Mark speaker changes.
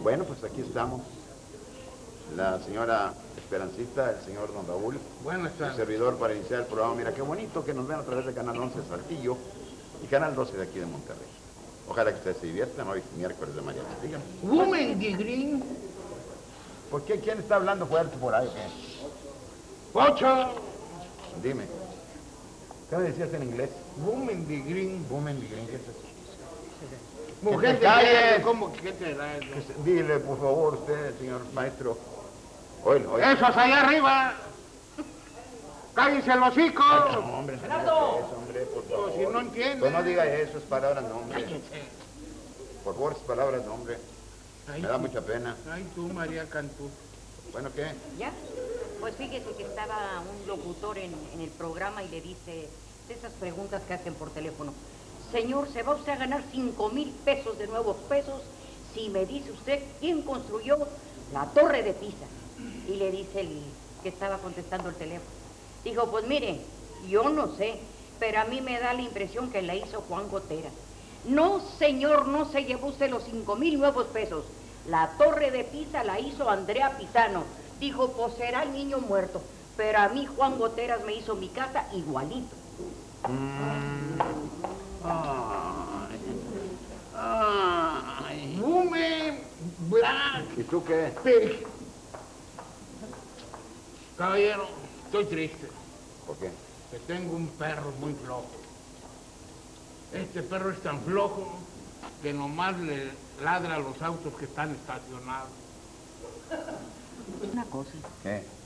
Speaker 1: Bueno, pues aquí estamos. La señora Esperancita, el señor don Raúl.
Speaker 2: Buenas
Speaker 1: El
Speaker 2: tardes.
Speaker 1: servidor para iniciar el programa. Mira, qué bonito que nos vean a través de Canal 11 Saltillo y Canal 12 de aquí de Monterrey. Ojalá que ustedes se diviertan hoy, miércoles de mariachi. Dígame.
Speaker 2: Woman de Green.
Speaker 1: ¿Por qué? ¿Quién está hablando fuerte por ahí o qué?
Speaker 2: Pocho.
Speaker 1: Dime. ¿Qué me decías en inglés?
Speaker 2: Woman de Green.
Speaker 1: Woman de Green, ¿qué es eso?
Speaker 2: Mujer
Speaker 1: te
Speaker 2: de
Speaker 1: calles.
Speaker 2: guerra, ¿cómo que te da eso?
Speaker 1: Dile, por favor, usted, señor maestro. Oílo.
Speaker 2: ¡Esos allá arriba! ¡Cállense el hocico!
Speaker 1: No, hombre, no diga eso, hombre, por favor.
Speaker 2: Si no entiende.
Speaker 1: Pues no diga eso, es palabras, no, hombre.
Speaker 2: Cállense.
Speaker 1: Por favor, es palabras, no, hombre.
Speaker 2: Ay,
Speaker 1: Me da
Speaker 2: tú.
Speaker 1: mucha pena.
Speaker 2: Ay, tú, María Cantú.
Speaker 1: Bueno, ¿qué?
Speaker 3: ¿Ya? Pues fíjese que estaba un locutor en el programa y le dice de esas preguntas que hacen por teléfono. Señor, ¿se va usted a ganar 5,000 pesos de nuevos pesos si me dice usted quién construyó la Torre de Pisa? Y le dice el que estaba contestando el teléfono. Dijo, pues mire, yo no sé, pero a mí me da la impresión que la hizo Juan Gotera. No, señor, no se llevó usted los 5,000 nuevos pesos. La Torre de Pisa la hizo Andrea Pisano. Dijo, pues será el niño muerto. Pero a mí Juan Goteras me hizo mi casa igualito.
Speaker 2: Ay. Woman Black.
Speaker 1: ¿Y tú qué?
Speaker 2: Pig. Caballero, estoy triste.
Speaker 1: ¿Por qué?
Speaker 2: Que tengo un perro muy flojo. Este perro es tan flojo que nomás le ladra a los autos que están estacionados.
Speaker 3: Una cosa.
Speaker 1: ¿Qué?